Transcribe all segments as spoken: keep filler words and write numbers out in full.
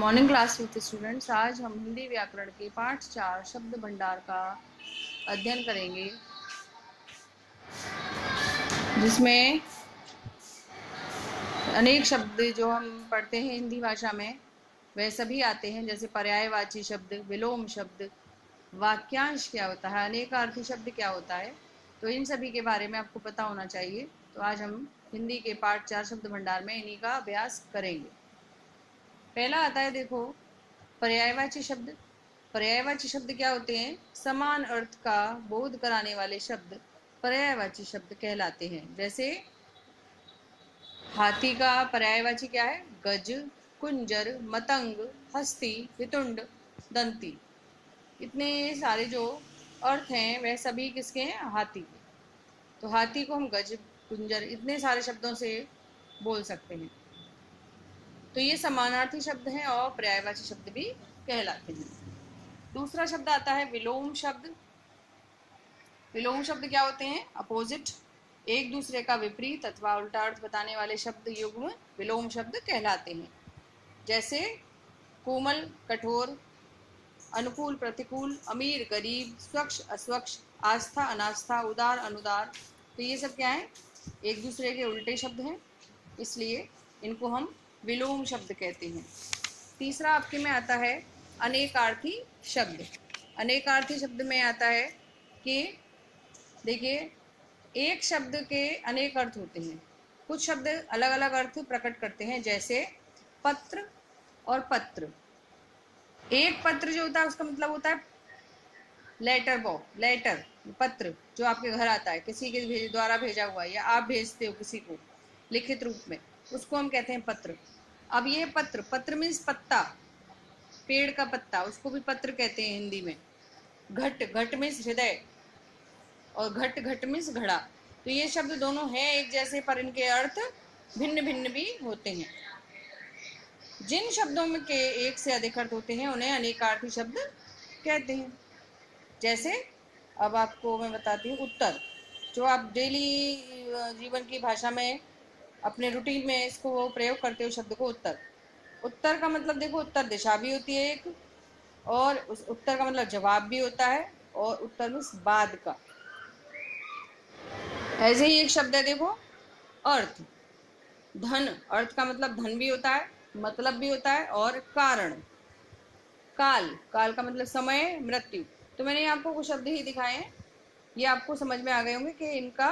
Morning class with students. आज हम हिंदी व्याकरण के पाठ चार शब्द भंडार का अध्ययन करेंगे, जिसमें अनेक शब्द जो हम पढ़ते हैं हिंदी भाषा में वह सभी आते हैं, जैसे पर्यायवाची शब्द, विलोम शब्द, वाक्यांश क्या होता है, अनेकार्थी शब्द क्या होता है। तो इन सभी के बारे में आपको पता होना चाहिए। तो आज हम हिंदी के पाठ चार शब्द भंडार में इन्हीं का अभ्यास करेंगे। पहला आता है, देखो, पर्यायवाची शब्द। पर्यायवाची शब्द क्या होते हैं? समान अर्थ का बोध कराने वाले शब्द पर्यायवाची शब्द कहलाते हैं। जैसे हाथी का पर्यायवाची क्या है? गज, कुंजर, मतंग, हस्ती, वितुंड, दंती। इतने सारे जो अर्थ हैं वह सभी किसके हैं? हाथी के। तो हाथी को हम गज, कुंजर इतने सारे शब्दों से बोल सकते हैं। तो ये समानार्थी शब्द हैं और पर्यायवाची शब्द भी कहलाते हैं। दूसरा शब्द आता है विलोम शब्द। विलोम शब्द क्या होते हैं? अपोजिट, एक दूसरे का विपरीत अथवा उल्टा अर्थ बताने वाले शब्द युग्म विलोम शब्द कहलाते हैं। जैसे कोमल, कठोर, अनुकूल, प्रतिकूल, अमीर, गरीब, स्वच्छ, अस्वच्छ, आस्था, अनास्था, उदार, अनुदार। तो ये सब क्या है? एक दूसरे के उल्टे शब्द हैं, इसलिए इनको हम विलोम शब्द कहते हैं। तीसरा आपके में आता है अनेकार्थी शब्द। अनेकार्थी शब्द में आता है कि देखिए, एक शब्द के अनेक अर्थ होते हैं। कुछ शब्द अलग अलग अर्थ प्रकट करते हैं, जैसे पत्र और पत्र। एक पत्र जो होता है उसका मतलब होता है लेटर बॉक्स, लेटर, पत्र जो आपके घर आता है, किसी के द्वारा भेजा हुआ या आप भेजते हो किसी को लिखित रूप में, उसको हम कहते हैं पत्र। अब ये पत्र, पत्र मीन्स पत्ता, पेड़ का पत्ता, उसको भी पत्र कहते हैं हिंदी में। घट, घट मीन्स हृदय, और घट, घट मीन्स घड़ा। तो ये शब्द दोनों हैं एक जैसे, पर इनके अर्थ भिन्न भिन्न भी होते हैं। जिन शब्दों में के एक से अधिक अर्थ होते हैं उन्हें अनेकार्थी शब्द कहते हैं। जैसे अब आपको मैं बताती हूँ उत्तर, जो आप डेली जीवन की भाषा में अपने रूटीन में इसको प्रयोग करते हो शब्द को, उत्तर। उत्तर का मतलब देखो, उत्तर दिशा भी होती है एक, और उस उत्तर का मतलब जवाब भी होता है, और उत्तर मीन्स बाद का। ऐसे ही एक शब्द है, देखो, अर्थ। धन, अर्थ का मतलब धन भी होता है, मतलब भी होता है, और कारण। काल, काल का मतलब समय, मृत्यु। तो मैंने आपको कुछ शब्द ही दिखाए हैं, ये आपको समझ में आ गए होंगे कि इनका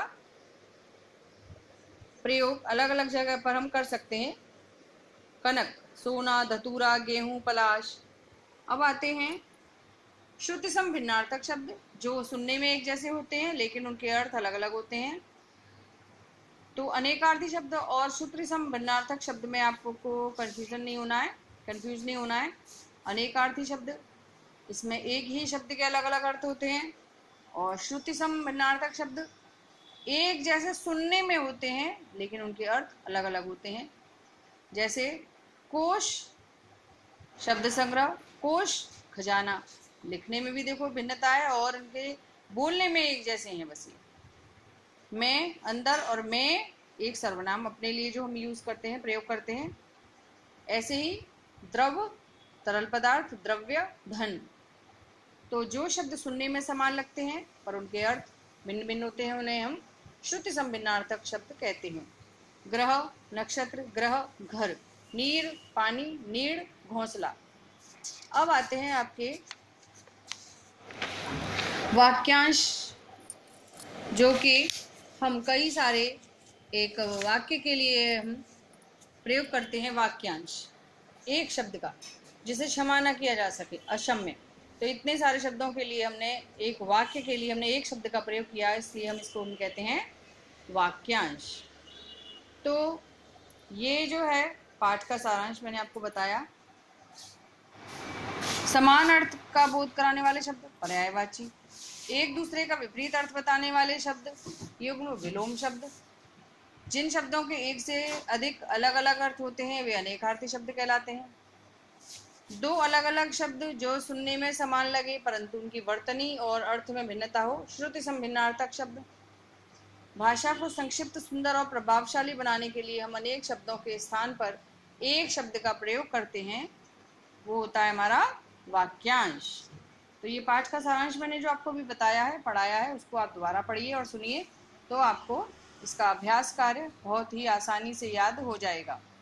प्रयोग अलग अलग जगह पर हम कर सकते हैं। कनक, सोना, धतूरा, गेहूं, पलाश। अब आते हैं श्रुति सम भिन्नार्थक शब्द, जो सुनने में एक जैसे होते हैं लेकिन उनके अर्थ अलग अलग होते हैं। तो अनेकार्थी शब्द और श्रुति सम भिन्नार्थक शब्द में आपको कंफ्यूजन नहीं होना है, कंफ्यूज नहीं होना है। अनेकार्थी शब्द, इसमें एक ही शब्द के अलग अलग अर्थ होते हैं, और श्रुति सम भिन्नार्थक शब्द एक जैसे सुनने में होते हैं लेकिन उनके अर्थ अलग अलग होते हैं। जैसे कोश, शब्द संग्रह, कोश, खजाना। लिखने में भी देखो भिन्नता है और उनके बोलने में एक जैसे हैं बस। मैं, अंदर, और मैं एक सर्वनाम अपने लिए जो हम यूज करते हैं, प्रयोग करते हैं। ऐसे ही द्रव, तरल पदार्थ, द्रव्य, धन। तो जो शब्द सुनने में समान लगते हैं पर उनके अर्थ भिन्न भिन्न होते हैं, उन्हें हम श्रुति सम भिन्नार्थक शब्द कहते हैं। ग्रह, नक्षत्र, ग्रह, घर। नीर, पानी, नीड़, घोंसला। अब आते हैं आपके वाक्यांश, जो कि हम कई सारे एक वाक्य के लिए हम प्रयोग करते हैं। वाक्यांश एक शब्द का, जिसे क्षमा न किया जा सके, अक्षम्य। तो इतने सारे शब्दों के लिए हमने, एक वाक्य के लिए हमने एक शब्द का प्रयोग किया, इसलिए हम इसको हम कहते हैं वाक्यांश। तो ये जो है पाठ का सारांश मैंने आपको बताया। समान अर्थ का बोध कराने वाले शब्द पर्यायवाची, एक दूसरे का विपरीत अर्थ बताने वाले शब्द युग्म विलोम शब्द, जिन शब्दों के एक से अधिक अलग अलग अर्थ होते हैं वे अनेकार्थी शब्द कहलाते हैं। दो अलग अलग शब्द जो सुनने में समान लगे परंतु उनकी वर्तनी और अर्थ में भिन्नता हो, श्रुति सम भिन्नार्थक शब्द। भाषा को संक्षिप्त, सुंदर और प्रभावशाली बनाने के लिए हम अनेक शब्दों के स्थान पर एक शब्द का प्रयोग करते हैं, वो होता है हमारा वाक्यांश। तो ये पाठ का सारांश मैंने जो आपको भी बताया है, पढ़ाया है, उसको आप दोबारा पढ़िए और सुनिए, तो आपको इसका अभ्यास कार्य बहुत ही आसानी से याद हो जाएगा।